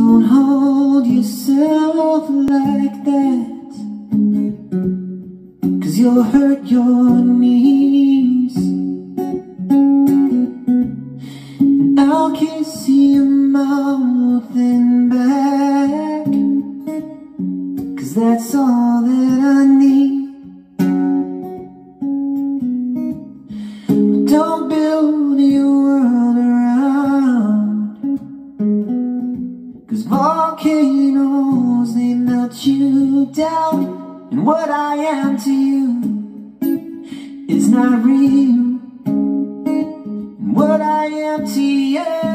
Don't hold yourself like that, 'cause you'll hurt your knees. And I'll kiss your mouth and back, 'cause that's all that I need. Don't build your world around, 'cause volcanoes, they melt you down. And what I am to you is not real, and what I am to you